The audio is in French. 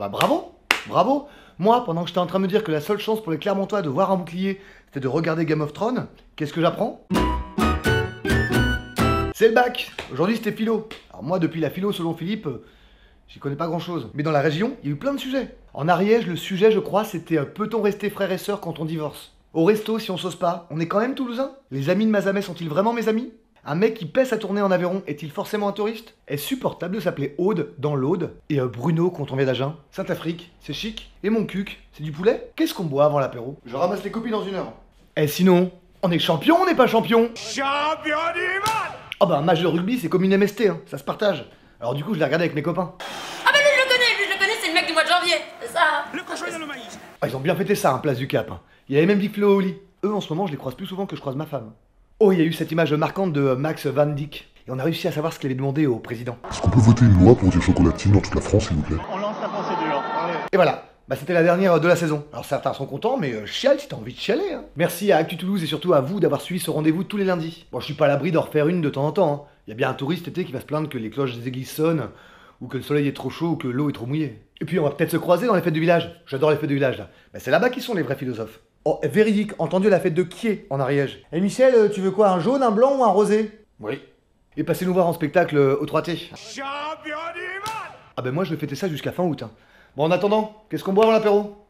Bah bravo, bravo. Moi, pendant que j'étais en train de me dire que la seule chance pour les Clermontois de voir un bouclier, c'était de regarder Game of Thrones, qu'est-ce que j'apprends? C'est le bac. Aujourd'hui c'était philo. Alors moi, depuis la philo selon Philippe, j'y connais pas grand chose. Mais dans la région, il y a eu plein de sujets. En Ariège, le sujet, je crois, c'était peut-on rester frères et sœurs quand on divorce? Au resto, si on sauce pas, on est quand même toulousains? Les amis de Mazamet sont-ils vraiment mes amis? Un mec qui pèse à tourner en Aveyron est-il forcément un touriste? Est-ce supportable de s'appeler Aude dans l'Aude? Et Bruno quand on vient d'Agen? Saint-Afrique, c'est chic. Et mon cuc, c'est du poulet? Qu'est-ce qu'on boit avant l'apéro? Je ramasse les copies dans une heure. Eh sinon, on est champion ou on n'est pas champion? Champion du monde! Oh bah un match de rugby c'est comme une MST, hein, ça se partage. Alors du coup je l'ai regardé avec mes copains. Ah bah lui je le connais, c'est le mec du mois de janvier, c'est ça. Le cochon est dans le maïs. Ah, ils ont bien fêté ça, hein, place du Cap. Hein. Il y avait même Big Flo au lit. Eux en ce moment je les croise plus souvent que je croise ma femme. Oh, il y a eu cette image marquante de Max Van Dyck. Et on a réussi à savoir ce qu'il avait demandé au président. Est-ce qu'on peut voter une loi pour dire chocolatine dans toute la France, s'il vous plaît? On lance la procédure. Allez. Et voilà, bah c'était la dernière de la saison. Alors certains sont contents, mais chiale si t'as envie de chialer. Hein. Merci à Actu Toulouse et surtout à vous d'avoir suivi ce rendez-vous tous les lundis. Bon, je suis pas à l'abri d'en refaire une de temps en temps. Hein. Il y a bien un touriste été qui va se plaindre que les cloches des églises sonnent, ou que le soleil est trop chaud, ou que l'eau est trop mouillée. Et puis on va peut-être se croiser dans les fêtes de village. J'adore les fêtes de village là. Bah, c'est là-bas qu'ils sont les vrais philosophes. Oh, véridique, entendu la fête de Quié en Ariège. Et Michel, tu veux quoi, un jaune, un blanc ou un rosé? Oui. Et passez nous voir en spectacle au 3T. Champion du monde! Ah ben moi je vais fêter ça jusqu'à fin août. Hein. Bon en attendant, qu'est-ce qu'on boit avant l'apéro?